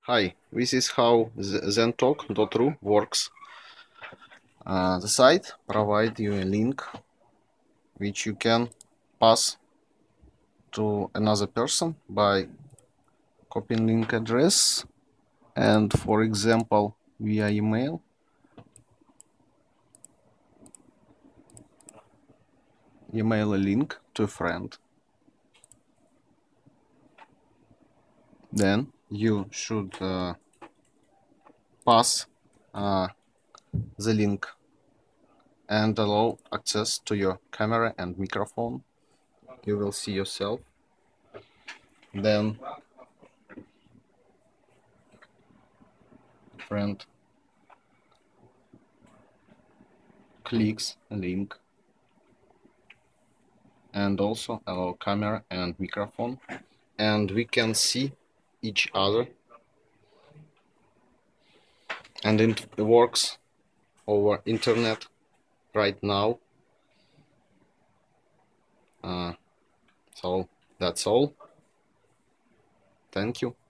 Hi, this is how zentalk.ru works. The site provides you a link which you can pass to another person by copying link address and, for example, via email. Email a link to a friend. Then you should pass the link and allow access to your camera and microphone. You will see yourself. Then friend clicks a link and also allow camera and microphone, and we can see each other, and it works over internet right now. So that's all. Thank you.